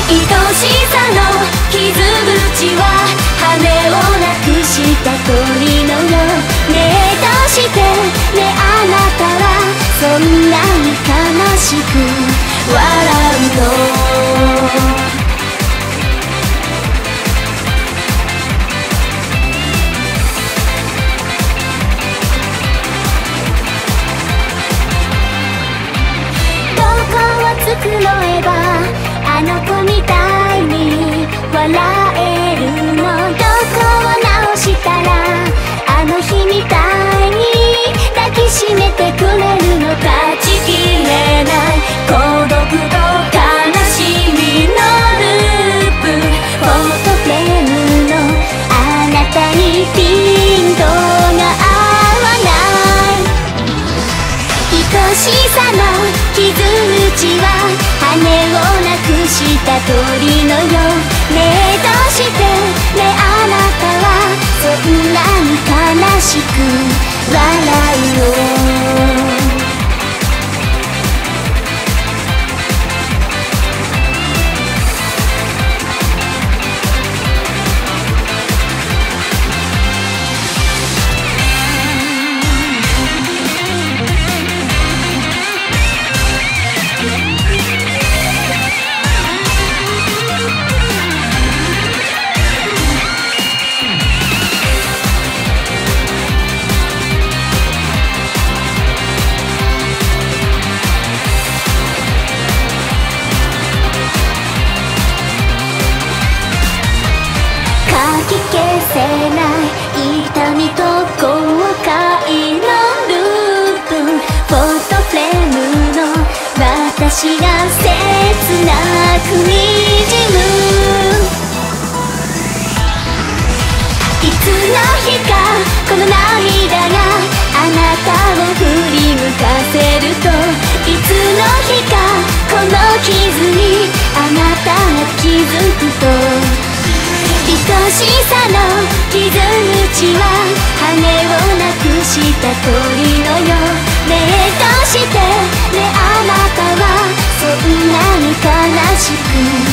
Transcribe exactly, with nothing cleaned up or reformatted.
愛しさの傷口は羽をなくした鳥のよう。ねえどうしてねあなたはそんなに悲しく笑うの。どこを繕えばあの子みたいに笑えるの。どこを直したらあの日みたいに抱きしめてくれるの。断ち切れない孤独と悲しみのループ。フォトフレームのあなたにピントが合わない。愛しさの傷口は羽をなくした鳥のよう。ねえどうしてねあなたはそんなに悲しく笑うの。かき消せない痛みと後悔のループ。フォトフレームの私が切なくにじむ。いつの日かこの涙があなたを振り向かせると。いつの日かこの傷にあなたが気づくと。愛しさの傷口は羽をなくした鳥のよう。ねえどうしてねあなたはそんなに悲しく